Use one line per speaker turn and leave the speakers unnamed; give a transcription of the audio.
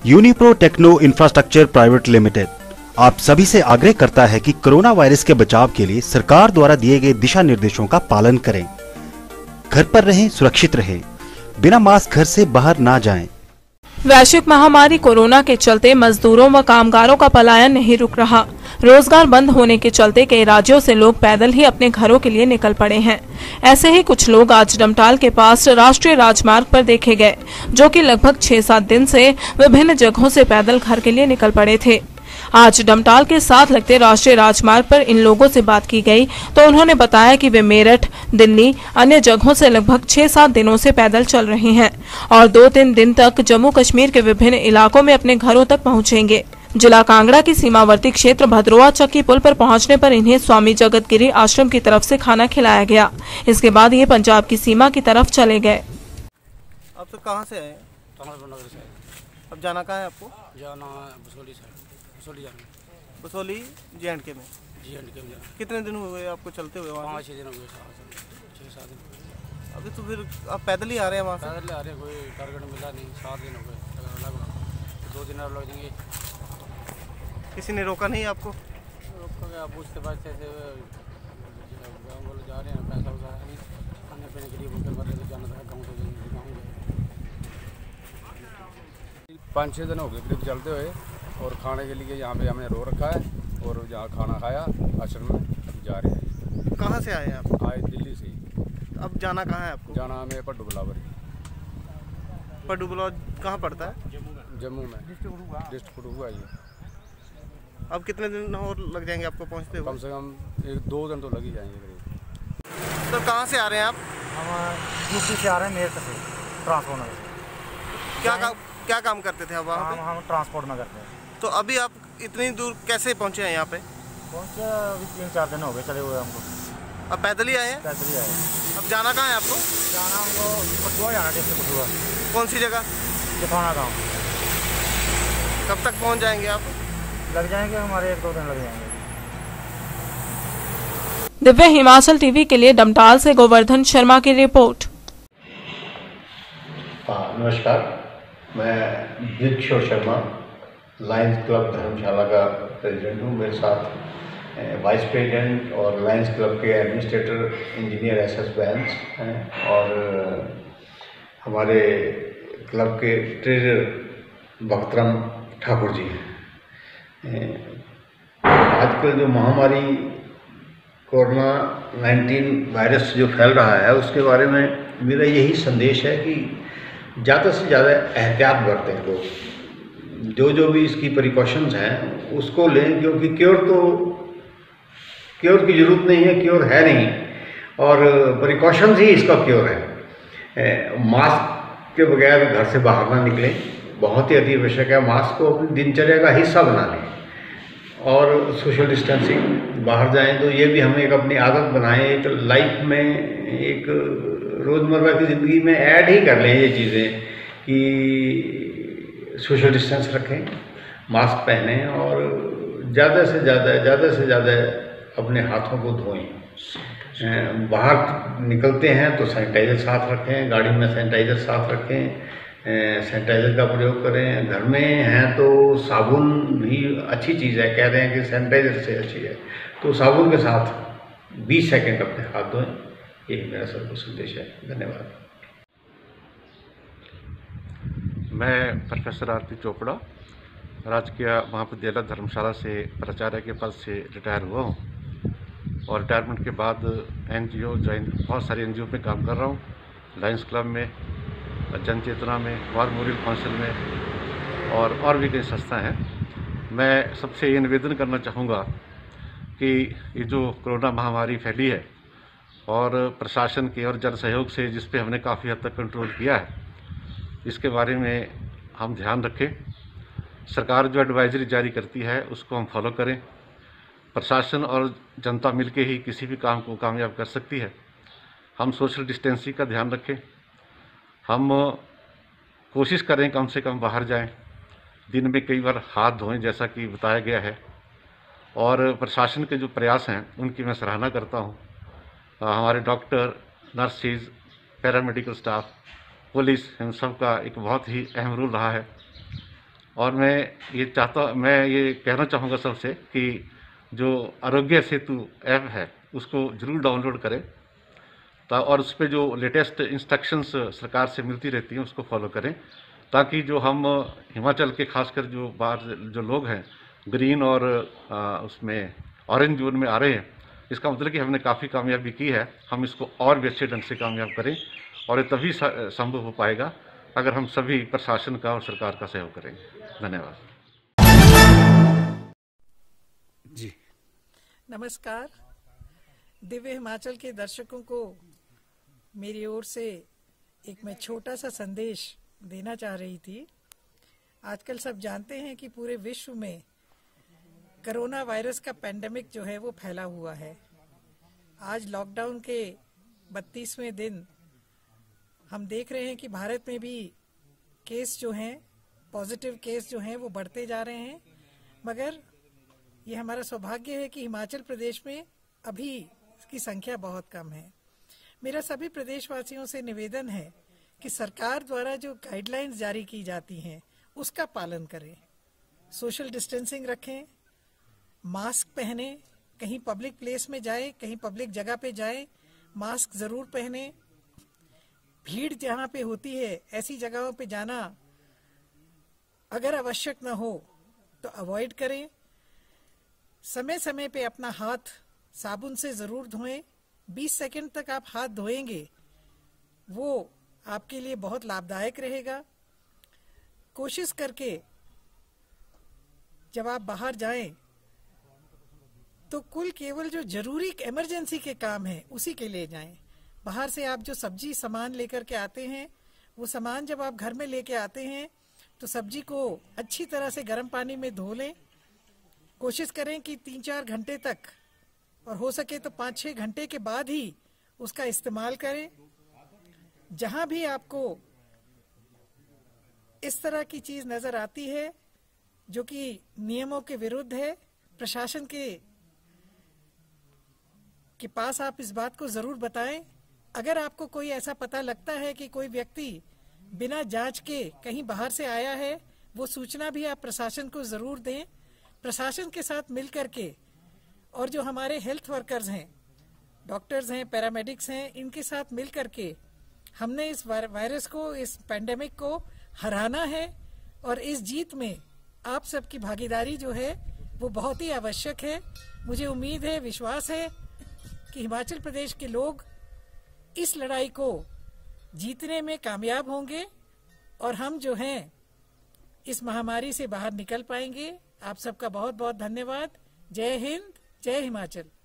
Unipro techno infrastructure private limited आप सभी से आग्रह करता है कि कोरोना वायरस के बचाव के लिए सरकार द्वारा दिए गए दिशा निर्देशों का पालन करें। घर पर रहें, सुरक्षित रहें, बिना मास्क घर से बाहर ना जाएं।
वैश्विक महामारी कोरोना के चलते मजदूरों व कामगारों का पलायन नहीं रुक रहा। रोजगार बंद होने के चलते कई राज्यों से लोग पैदल ही अपने घरों के लिए निकल पड़े हैं। ऐसे ही कुछ लोग आज डमटाल के पास राष्ट्रीय राजमार्ग पर देखे गए, जो कि लगभग 6-7 दिन से विभिन्न जगहों से पैदल घर के लिए निकल पड़े थे। आज डमटाल के साथ लगते राष्ट्रीय राजमार्ग पर इन लोगों से बात की गई तो उन्होंने बताया कि वे मेरठ, दिल्ली, अन्य जगहों से लगभग 6-7 दिनों से पैदल चल रहे हैं और 2-3 दिन तक जम्मू कश्मीर के विभिन्न इलाकों में अपने घरों तक पहुंचेंगे। जिला कांगड़ा की सीमावर्ती क्षेत्र भद्रोआ चक्की पुल पर पहुंचने पर इन्हें स्वामी जगत गिरी आश्रम की तरफ से खाना खिलाया गया। इसके बाद ये पंजाब की सीमा की तरफ चले गए।
आप तो कहाँ से आए?
नगर से।
अब जाना कहाँ है आपको?
जाना बसोली साइड, बसोली जाना।
बसोली J&K में?
J&K में जाना।
कितने दिन हुए आपको चलते हुए वहाँ?
5-6 दिन हो गए, 6-7 दिन।
अभी तो फिर आप पैदल ही आ रहे हैं वहाँ से?
पैदल आ रहे हैं, कोई टारगेट मिला नहीं। 7 दिन हो गए लगभग, 2 दिन और लग जाएंगे।
किसी ने रोका नहीं आपको?
रोका गया, पूछते पाछते से गाँव वाले जा रहे हैं, पैसा वैसा है नहीं, खाने पीने के लिए भूखे मर रहे थे, जाना था गाँव से गाँव गए। 5-6 दिन हो गए करीब चलते हुए, और खाने के लिए यहाँ पे हमने रो रखा है और जहाँ खाना खाया आश्रम में जा रहे हैं।
कहाँ से आए हैं आप?
आए दिल्ली से।
अब जाना कहाँ है आपको?
जाना हमें पड्डू बुलावर।
पड्डू बुलावर कहाँ पड़ता है?
जम्मू में, डिस्ट्रिक्ट कठुआ है ये।
अब कितने दिन और लग जाएंगे आपको पहुँचते हुए?
कम से कम 1-2 दिन तो लग ही जाएंगे करीब।
तो कहाँ से आ रहे हैं आप?
हम यूपी से आ रहे हैं, मेरठ से, ट्रांसपोर्ट नगर से।
क्या काम करते थे आप वहाँ पे?
हम ट्रांसपोर्ट नगर से।
तो अभी आप इतनी दूर कैसे पहुँचे हैं यहाँ पे?
पहुँचे अभी 3-4 दिन हो गए चले हुए हमको।
अब पैदल ही आए हैं?
पैदल ही आए।
अब जाना कहाँ है आपको?
जाना हमको कठुआ जाना, डिस्ट्रिक्ट कठुआ।
कौन सी जगह?
जथौना गाँव।
कब तक पहुँच जाएंगे आप?
लग जाएंगे हमारे 1-2 दिन लग जाएंगे।
दिव्य हिमाचल टीवी के लिए डमटाल से गोवर्धन शर्मा की रिपोर्ट।
नमस्कार, मैं ब्रिजकिशोर शर्मा, लायंस क्लब धर्मशाला का प्रेसिडेंट हूँ। मेरे साथ वाइस प्रेसिडेंट और लायंस क्लब के एडमिनिस्ट्रेटर इंजीनियर SS बैंस हैं और हमारे क्लब के ट्रेजर भक्तराम ठाकुर जी हैं। आजकल जो महामारी कोरोना-19 वायरस जो फैल रहा है उसके बारे में मेरा यही संदेश है कि ज़्यादा से ज़्यादा एहतियात बरतें लोग। जो भी इसकी प्रिकॉशंस हैं उसको लें, क्योंकि क्योर की ज़रूरत नहीं है, क्योर है नहीं, और प्रिकॉशंस ही इसका क्योर है। मास्क के बगैर घर से बाहर ना निकलें, बहुत ही अति आवश्यक है। मास्क को अपनी दिनचर्या का हिस्सा बना लें और सोशल डिस्टेंसिंग, बाहर जाएं तो ये भी हमें एक अपनी आदत बनाएं, एक लाइफ में, एक रोज़मर्रा की ज़िंदगी में ऐड ही कर लें ये चीज़ें कि सोशल डिस्टेंस रखें, मास्क पहनें और ज़्यादा से ज़्यादा अपने हाथों को धोएं। बाहर निकलते हैं तो सैनिटाइज़र साथ रखें, गाड़ी में सैनिटाइज़र साथ रखें, सैनिटाइज़र का प्रयोग करें। घर में हैं तो साबुन भी अच्छी चीज़ है, कह रहे हैं कि सैनिटाइज़र से अच्छी है, तो साबुन के साथ 20 सेकंड अपने हाथ धोएं। यही मेरा सबको संदेश है। धन्यवाद।
मैं प्रोफेसर आरती चोपड़ा, राजकीय महाविद्यालय धर्मशाला से प्राचार्य के पद से रिटायर हुआ हूँ और रिटायरमेंट के बाद NGO बहुत सारे NGO में काम कर रहा हूँ। लायंस क्लब में, जन चेतना में, वार मेमोरियल काउंसिल में और भी कई संस्थाएं हैं। मैं सबसे ये निवेदन करना चाहूँगा कि ये जो कोरोना महामारी फैली है और प्रशासन के और जन सहयोग से जिस पे हमने काफ़ी हद तक कंट्रोल किया है, इसके बारे में हम ध्यान रखें। सरकार जो एडवाइजरी जारी करती है उसको हम फॉलो करें। प्रशासन और जनता मिलके ही किसी भी काम को कामयाब कर सकती है। हम सोशल डिस्टेंसिंग का ध्यान रखें। हम कोशिश करें कम से कम बाहर जाएं, दिन में कई बार हाथ धोएं जैसा कि बताया गया है, और प्रशासन के जो प्रयास हैं उनकी मैं सराहना करता हूं। हमारे doctor, nurses, paramedical staff, police, इन सब का एक बहुत ही अहम रोल रहा है और मैं ये कहना चाहूँगा सबसे कि जो आरोग्य सेतु ऐप है उसको ज़रूर डाउनलोड करें और उस पर जो लेटेस्ट इंस्ट्रक्शंस सरकार से मिलती रहती हैं उसको फॉलो करें, ताकि जो हम हिमाचल के खासकर जो बाहर जो लोग हैं ग्रीन और उसमें ऑरेंज जोन में आ रहे हैं, इसका मतलब कि हमने काफ़ी कामयाबी की है। हम इसको और भी अच्छे ढंग से कामयाब करें और ये तभी संभव हो पाएगा अगर हम सभी प्रशासन का और सरकार का सहयोग करेंगे। धन्यवाद
जी। नमस्कार। दिव्य हिमाचल के दर्शकों को मेरी ओर से एक मैं छोटा सा संदेश देना चाह रही थी। आजकल सब जानते हैं कि पूरे विश्व में कोरोना वायरस का पैंडेमिक जो है वो फैला हुआ है। आज लॉकडाउन के 32वें दिन हम देख रहे हैं कि भारत में भी केस जो हैं, पॉजिटिव केस जो हैं वो बढ़ते जा रहे हैं, मगर ये हमारा सौभाग्य है कि हिमाचल प्रदेश में अभी इसकी संख्या बहुत कम है। मेरा सभी प्रदेशवासियों से निवेदन है कि सरकार द्वारा जो गाइडलाइंस जारी की जाती हैं उसका पालन करें, सोशल डिस्टेंसिंग रखें, मास्क पहने, कहीं पब्लिक प्लेस में जाए, कहीं पब्लिक जगह पे जाए मास्क जरूर पहने, भीड़ जहाँ पे होती है ऐसी जगहों पे जाना अगर आवश्यक न हो तो अवॉइड करें। समय समय पे अपना हाथ साबुन से जरूर धोएं। 20 सेकंड तक आप हाथ धोएंगे वो आपके लिए बहुत लाभदायक रहेगा। कोशिश करके जब आप बाहर जाएं तो केवल जो जरूरी इमरजेंसी के काम है उसी के लिए जाएं। बाहर से आप जो सब्जी सामान लेकर के आते हैं वो सामान जब आप घर में लेके आते हैं तो सब्जी को अच्छी तरह से गर्म पानी में धो लें। कोशिश करें कि 3-4 घंटे तक और हो सके तो 5-6 घंटे के बाद ही उसका इस्तेमाल करें। जहां भी आपको इस तरह की चीज नजर आती है जो कि नियमों के विरुद्ध है, प्रशासन के पास आप इस बात को जरूर बताएं। अगर आपको कोई ऐसा पता लगता है कि कोई व्यक्ति बिना जांच के कहीं बाहर से आया है, वो सूचना भी आप प्रशासन को जरूर दें। प्रशासन के साथ मिलकर के और जो हमारे हेल्थ वर्कर्स हैं, डॉक्टर्स हैं, पैरामेडिक्स हैं, इनके साथ मिलकर के हमने इस वायरस को, इस पैंडेमिक को हराना है और इस जीत में आप सबकी भागीदारी जो है वो बहुत ही आवश्यक है। मुझे उम्मीद है, विश्वास है कि हिमाचल प्रदेश के लोग इस लड़ाई को जीतने में कामयाब होंगे और हम जो हैं इस महामारी से बाहर निकल पाएंगे। आप सबका बहुत बहुत धन्यवाद। जय हिंद, जय हिमाचल।